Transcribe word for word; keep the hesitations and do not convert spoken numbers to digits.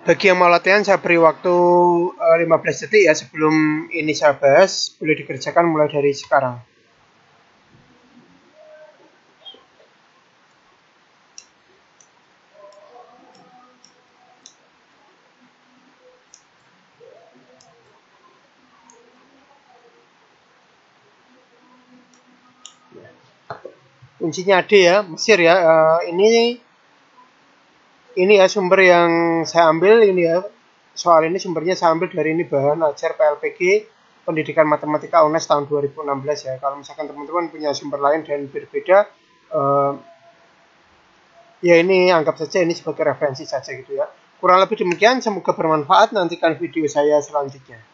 Bagi yang mau latihan, saya beri waktu uh, lima belas detik ya sebelum ini saya bahas. Boleh dikerjakan mulai dari sekarang. Kuncinya D ya, Mesir ya. Uh, ini ini ya sumber yang saya ambil ini ya. Soal ini sumbernya saya ambil dari ini bahan ajar P L P G Pendidikan Matematika U N E S tahun dua ribu enam belas ya. Kalau misalkan teman-teman punya sumber lain dan berbeda, uh, ya ini anggap saja ini sebagai referensi saja gitu ya. Kurang lebih demikian, semoga bermanfaat. Nantikan video saya selanjutnya.